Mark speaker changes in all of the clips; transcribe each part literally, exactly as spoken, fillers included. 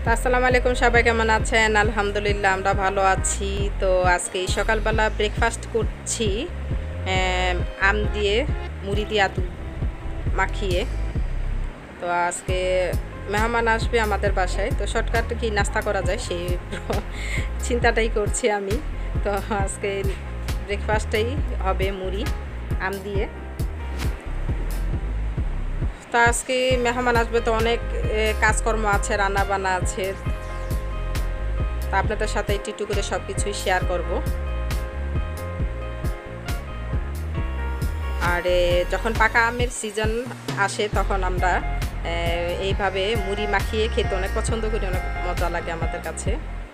Speaker 1: আসসালামু আলাইকুম, সবাই কেমন আছেন? আলহামদুলিল্লাহ আমরা ভালো আছি। তো আজকে এই সকালবেলা ব্রেকফাস্ট করছি আম, আম দিয়ে মুড়ি দিয়ে আতু মাখিয়ে। তো আজকে মেহমান আসবে আমাদের বাসায়, তো শর্টকাট কি নাস্তা করা যায় সেই চিন্তাটাই করছি আমি। তো আজকে ব্রেকফাস্টটাই হবে মুড়ি আম দিয়ে। তো আজকে মেহমান আসবে, তো অনেক কাজকর্ম আছে, রান্না বান্না আছে। তা আপনাদের সাথে একটু একটু করে সব কিছুই শেয়ার করব। আর যখন পাকা আমের সিজন আসে তখন আমরা এইভাবে মুড়ি মাখিয়ে খেতে অনেক পছন্দ করি, অনেক মজা লাগে আমাদের কাছে।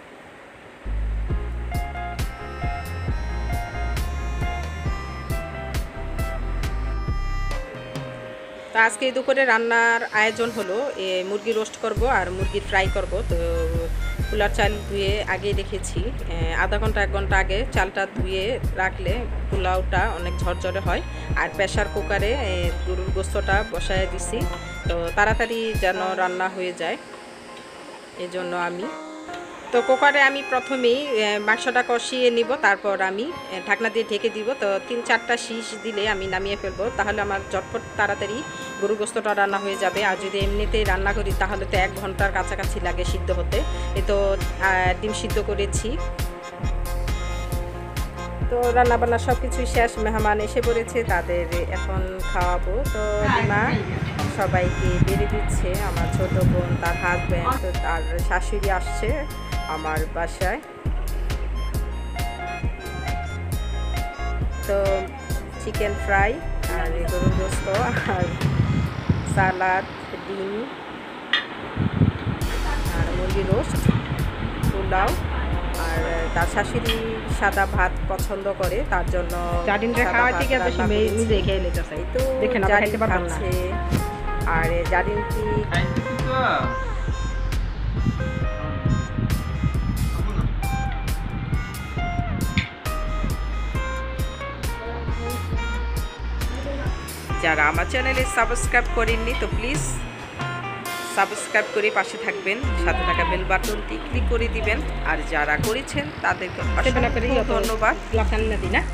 Speaker 1: তো আজকে দুপুরে রান্নার আয়োজন হলো মুরগি রোস্ট করব আর মুরগি ফ্রাই করব। তো পোলার চাল ধুয়ে আগে রেখেছি, আধা ঘন্টা এক ঘন্টা আগে চালটা ধুয়ে রাখলে পোলাওটা অনেক ঝরঝরে হয়। আর প্রেশার কুকারে গরুর গোস্তটা বসায় দিছি, তো তাড়াতাড়ি যেন রান্না হয়ে যায় এই জন্য আমি। তো কুকারে আমি প্রথমেই মাংসটা কষিয়ে নিব, তারপর আমি ঢাকনা দিয়ে ঢেকে দিব। তো তিন চারটা শীষ দিলে আমি নামিয়ে ফেলবো, তাহলে আমার ঝটপট তাড়াতাড়ি গরু গোস্তটা রান্না হয়ে যাবে। আর যদি এমনিতেই রান্না করি তাহলে তো এক ঘন্টার কাছাকাছি লাগে সিদ্ধ হতে। এই তো ডিম সিদ্ধ করেছি। তো রান্নাবান্না সব কিছুই শেষ, মেহমান এসে পড়েছে, তাদের এখন খাওয়াবো। তো মা সবাইকে বেড়ে দিচ্ছে, আমার ছোট বোন, তার হাজব্যান্ড, তার শাশুড়ি আসছে আমার বাসায়। তো চিকেন ফ্রাই আর গরুর গোস্ত আর সালাদ, ডিম আর মুরগি রোস্ট, পোলাও। আর তার শাশুড়ি সাদা ভাত পছন্দ করে, তার জন্য খাচ্ছে। আর জারিন কি যারা আমার চ্যানেলে সাবস্ক্রাইব করেননি তো প্লিজ সাবস্ক্রাইব করে পাশে থাকবেন, সাথে থাকা বেল বাটনটি ক্লিক করে দিবেন। আর যারা করেছেন তাদেরকে অসংখ্য ধন্যবাদ। না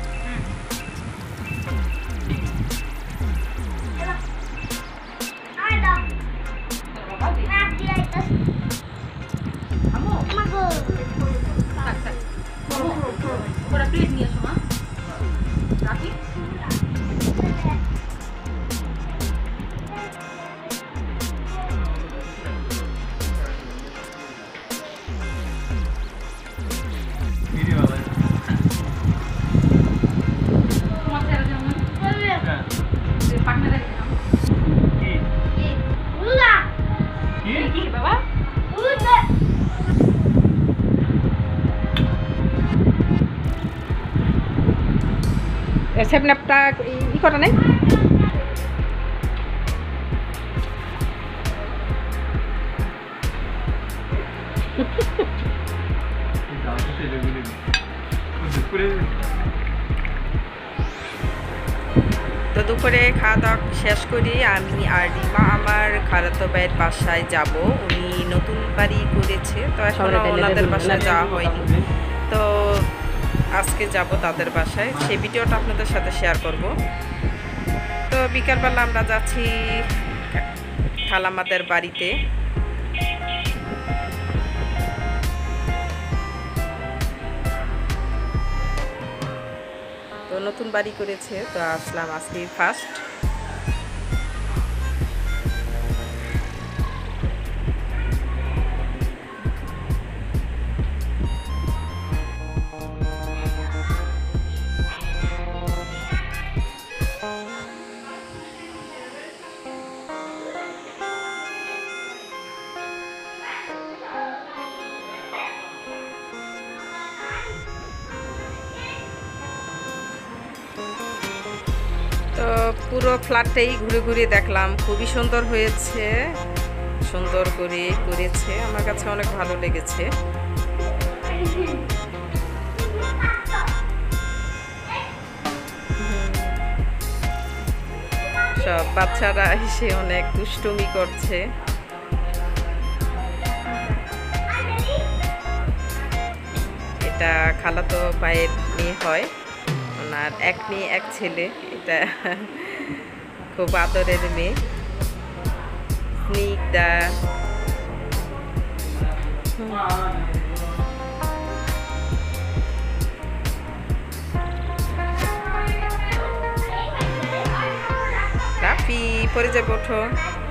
Speaker 1: সেভেনআপটা ই করা নাই। তো দুপুরে খাওয়া দাওয়া শেষ করি আমি আর রিমা আমার খালাতো ভাইয়ের বাসায় যাব। উনি নতুন বাড়ি করেছে, তো এখনও ওনাদের বাসায় যাওয়া হয়নি। তো আজকে যাব তাদের বাসায়, সেই ভিডিওটা আপনাদের সাথে শেয়ার করব। তো বিকালবেলা আমরা যাচ্ছি খালামাদের বাড়িতে। তো নতুন বাড়ি করেছে, তো আসলাম আজকে ফার্স্ট। তো পুরো ফ্ল্যাটটাই ঘুরে ঘুরে দেখলাম, খুবই সুন্দর হয়েছে, সুন্দর করে করেছে, আমার কাছে অনেক ভালো লেগেছে। সব বাচ্চারা এসে অনেক দুষ্টুমি করছে। এটা খালাতো ভাইয়ের মেয়ে হয়, ওনার এক মেয়ে এক ছেলে। এটা খুব আদরের মেয়ে স্নিগ্ধা। রাফি পরে যাবে, ওঠো।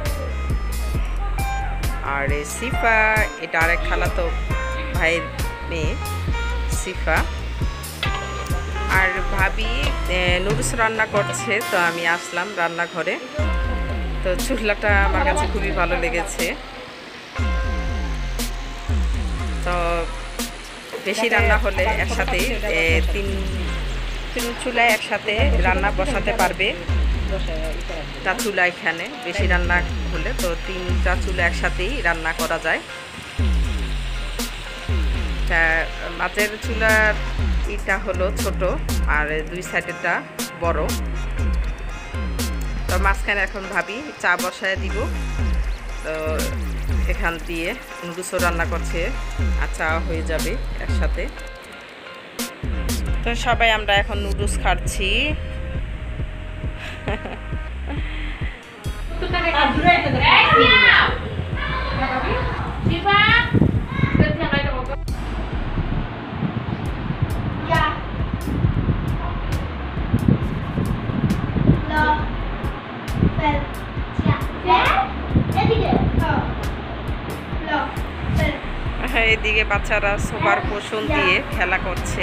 Speaker 1: আর সিফা, এটা আরেক খালাতো ভাইয়ের মেয়ে সিফা। আর ভাবি নুডলস রান্না করছে, তো আমি আসলাম রান্নাঘরে। তো চুলাটা আমার কাছে খুবই ভালো লেগেছে। তো বেশি রান্না হলে একসাথে তিন তিন চুলায় একসাথে রান্না বসাতে পারবে। তা চুলা এখানে বেশি রান্না হলে তো তিনটা চুলা একসাথেই রান্না করা যায়। তা মাছের চুলার এটা হলো ছোট আর দুই সাইডেরটা বড়। তো মাঝখানে এখন ভাবি চা বসায় দিব। তো এখান দিয়ে নুডলসও রান্না করছে আর চা হয়ে যাবে একসাথে। তো সবাই আমরা এখন নুডলস খাচ্ছি। এদিকে বাচ্চারা সোফার কুশন দিয়ে খেলা করছে।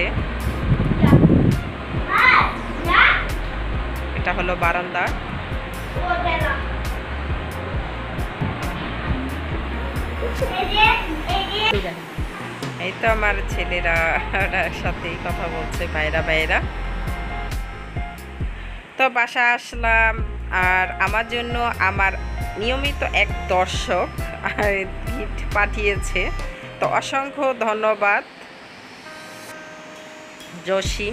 Speaker 1: এটা হলো বারান্দা। এই তো আমার ছেলেরা সাথেই কথা বলছে, ভাইরা ভাইরা। তো বাসা আসলাম, আর আমার জন্য আমার নিয়মিত এক দর্শক গিফট পাঠিয়েছে। তো অসংখ্য ধন্যবাদ জসিম।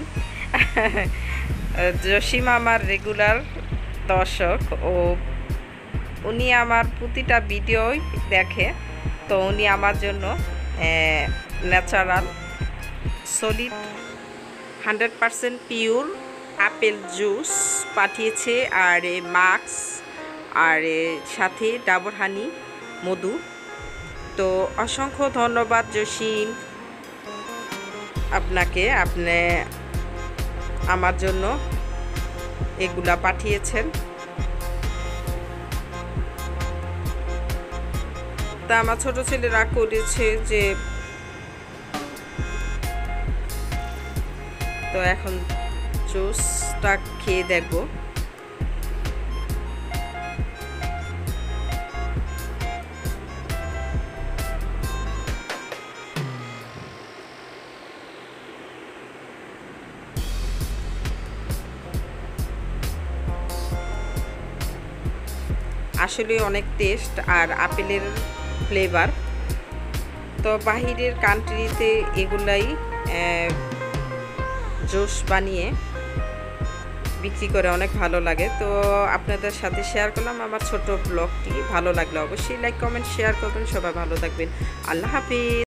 Speaker 1: জসিম আমার রেগুলার দর্শক, ও উনি আমার প্রতিটা ভিডিওই দেখে। তো উনি আমার জন্য natural solid hundred percent pure apple juice পাঠিয়েছে, আর মাস্ক, আর সাথে ডাবর হানি মধু। তো অসংখ্য ধন্যবাদ জসিম আপনাকে, আপনি আমার জন্য এগুলা পাঠিয়েছেন। তা আমার ছোট ছেলে রাগ করেছে যে, তো এখন জুসটা খেয়ে দেখব। আসলে অনেক টেস্ট আর আপেলের ফ্লেভার। তো বাহিরের কান্ট্রিতে এগুলাই জুস বানিয়ে বিক্রি করে, অনেক ভালো লাগে। তো আপনাদের সাথে শেয়ার করলাম আমার ছোট ব্লগটি। ভালো লাগলে অবশ্যই লাইক কমেন্ট শেয়ার করবেন। সবাই ভালো থাকবেন। আল্লাহ হাফিজ।